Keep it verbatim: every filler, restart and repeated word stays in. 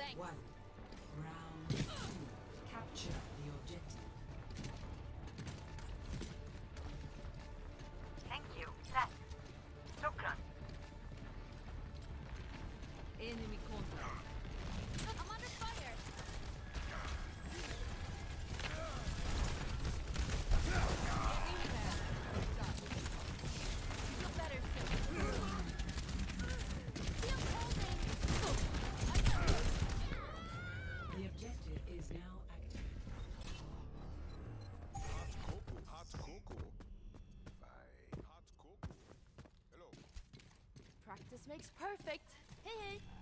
Thanks. One. Round two. Capture the objective. Thank you. That. Shukran. Enemy contact. I'm under fire. Feel better soon. Feel holding. The objective is now active. Hot cocoa. Hot cocoa. Bye. Hot cocoa. Hello. Practice makes perfect. Hey, hey.